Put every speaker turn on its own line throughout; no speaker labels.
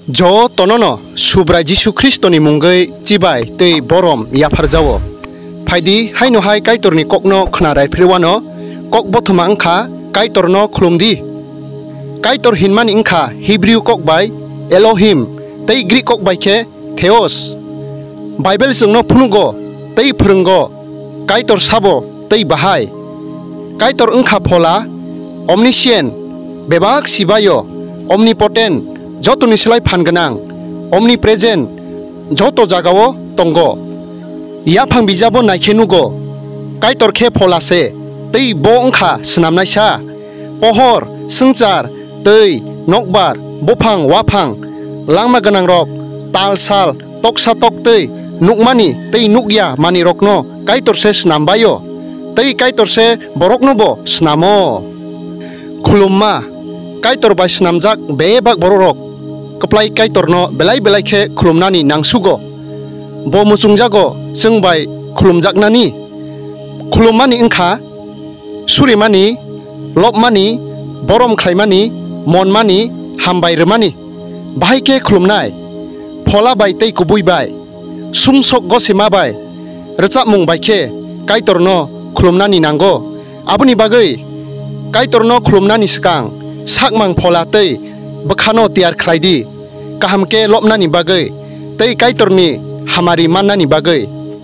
Jo tonono subrai Jisu Kristo ni mungai cibai tei borom yapar jawo. Faidi haino hai kaitor ni kokno khnarai phirwano kok bothoma angkha kaitor no khulumdi. Kaitor hinman ingkha Hebrew kok bai Elohim tei Greek kok bai khe Theos. Bible sungno phunugo tei phurungo kaitor sabo tei bahai. Kaitor angkha phola omniscient bebak sibayo omnipotent joto ni selai phanganang omnipresent joto jagao tongo yaphang bijabo naikhenugo kaitor khe pholase tei bo angkha snamnaisa pohor sungchar tei nokbar bophang waphang langma ganang rok talsal toksa tok tei nukmani tei nukya mani rokno kaitor se snambayo tei kaitor se borokno bo snamo khulumma kaitor bai snamjak bebak borok keplai kaitor no belai belai khe khulumnani nangsugo bo musungjago sungbai khulumjaknani khulumani ingkha surimani lopmani borom khlaimani monmani hambai remani bahai ke khulumnai phola bai tei kubui bai sumsok gosima bai rechap mung bai khe kaitor no khulumnani nango abuni bagai kaitor no khulumnani sikang sakmang phola tei bakhano tiar khlaidi kahamke lopnani bagai tei kaitorni hamari mannani bagai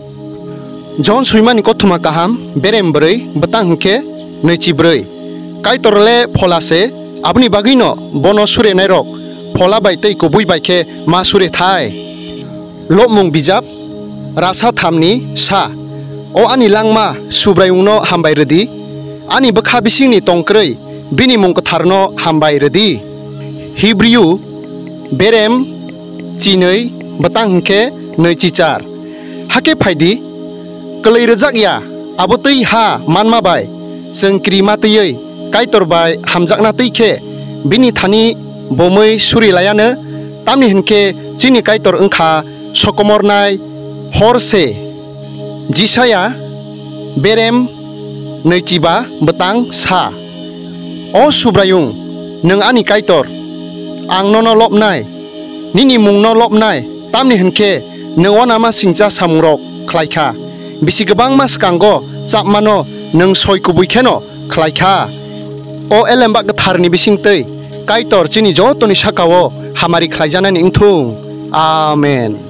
jon suimani kothuma kaham berem brei betang hingke neichi brei kaitorle pholase abni bagai no bono sure nairok phola bai tei kubui bai khe ma sure thai lopmung bijap rasa thamni sa o ani langma subraiungno hambai redi ani bakha bisingni tongkrei bini mung katharno hambai redi Hebrew berem cinei betang hingke neichi char hake phaidi kelai rejak ya abo tei ha manma bai जों krima tei kaitor bai hamjakna tei khe bini thani bomoi suri layano tamni hingke chini kaitor angkha sokomornai horse jisaya berem neichiba betang sa o subrayung nung ani kaitor ang nono lopnai nini mung no lopnai tamni hingke nung nama singja samurok khlaikha bisi gobang mas kango chapmano nung soi kubui kheno khlaikha o elembak gatharni bising tei kaitor chini jotoni sakao hamari khlaijanani ingthung amen.